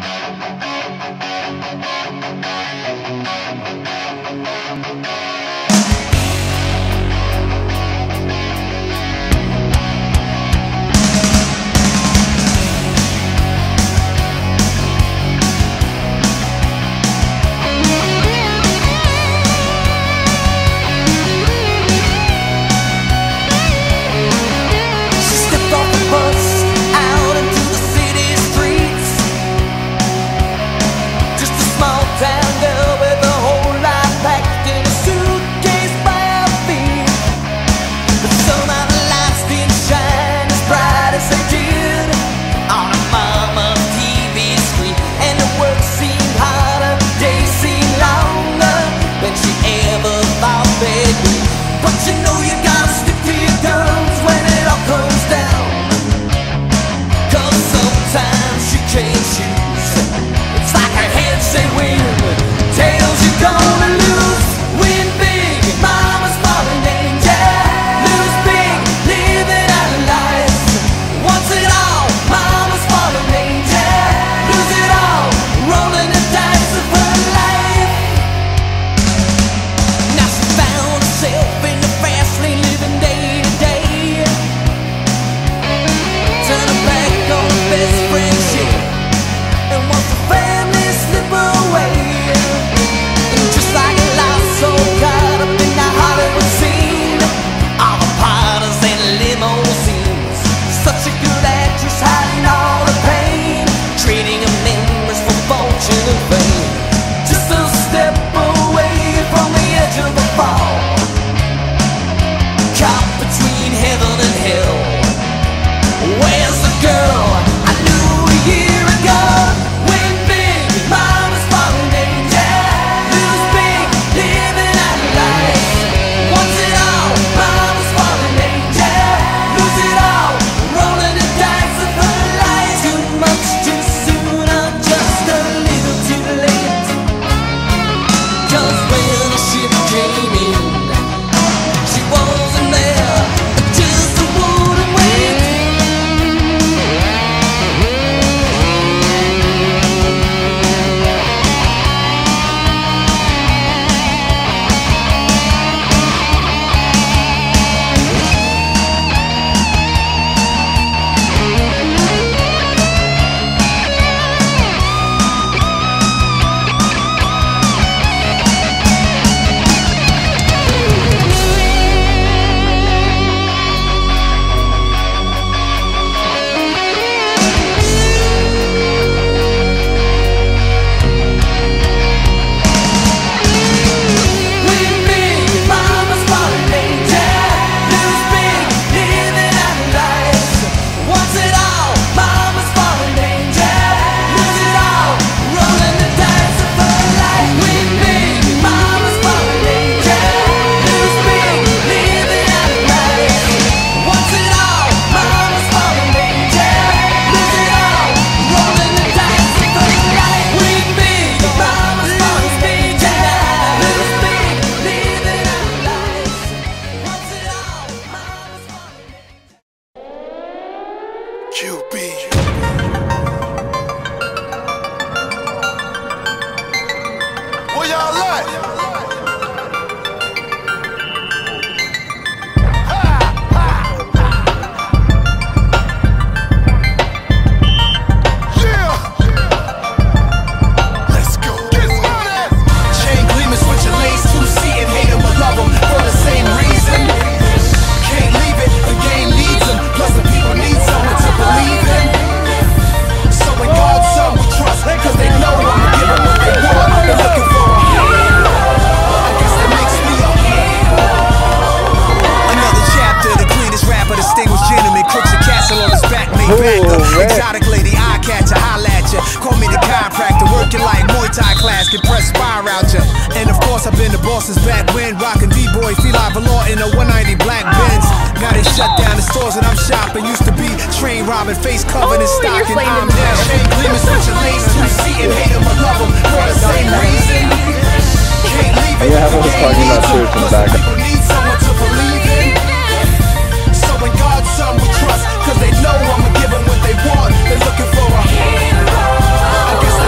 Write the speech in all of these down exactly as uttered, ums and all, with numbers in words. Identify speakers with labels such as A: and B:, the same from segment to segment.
A: Exotic lady, eye catcher, holla at ya. Call me the chiropractor, working like Muay Thai class, can press fire out ya. And of course I've been the boss's back when rockin' D-boy, feline velour in a one ninety black Benz. Now they shut down the stores that I'm shopping. Used to be train robbing, face covered in stocking. I'm now chain gleaming, switching lanes, two seating, hate them or love them for the same reason. Can't leave it.
B: Yeah, everyone's talking about church in the back.
A: People need someone to believe in. So in God's son we trust, cause they know I'ma give them what they want. They're looking for a hero. I guess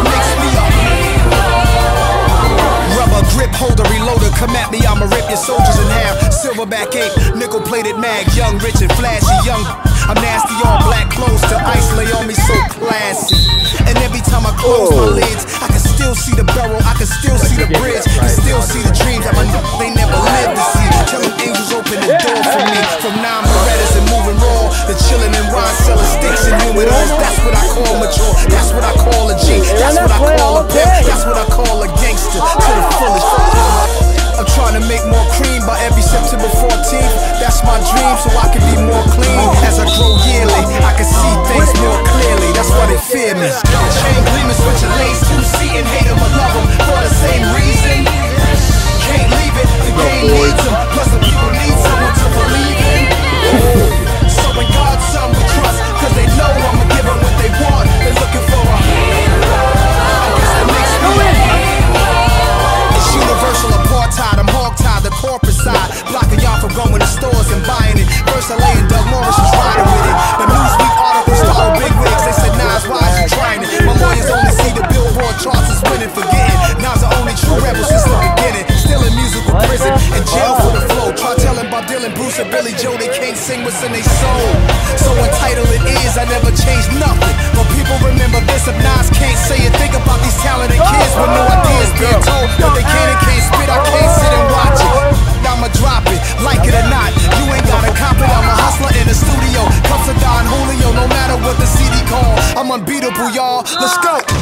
A: come at me, I'ma rip your soldiers in half. Silverback ape, nickel-plated mag, young, rich and flashy, young. I'm nasty, all black clothes till ice lay on me so classy. And every time I close my lids, I can still see the barrel, I can still see the bridge, I can still see the dreams that my n they never lived to see. Tell them angels open the door for me. From nine Berettas and moving raw, the chillin' and wine cellar sticks and humidors. That's what I call mature, that's what I call a G, that's what I call a pimp, that's what I call a gangster to the fullest. I'm trying to make more cream by every September fourteenth. That's my dream, so I can be more clean. As I grow yearly, I can see things more clearly. That's why they fear me. Chain gleaming, switching lanes, two seating, hate them or love them for the same reason. Can't leave it, the game needs them. Plus the people need someone to believe in. So in God's son we trust, cause they know I'ma give them what they want. They're looking for a I guess that makes me It's universal apartheid, I'm hog-tied, the corporate side, blocking y'all from going to stores and buying it. First I lay and Doug Morris was riding with it. The Newsweek articles started big wigs, they said Nas, why is you trying it? My lawyers only see the Billboard charts as winning, forgetting Nas the only true rebel since the beginning. Still in musical prison, in jail for the flow. Try telling Bob Dylan, Bruce and Billy Joe they can't sing what's in their soul. So entitled it is, I never changed nothing. But people remember this, if Nas can't say it, think about these talented kids with no ideas being told that they can and can't spit. I can't sit and watch it. I'ma drop it, like it or not. You ain't gotta cop it. I'm a hustler in the studio. Cups of Don Julio, no matter what the C D call. I'm unbeatable, y'all. Let's go.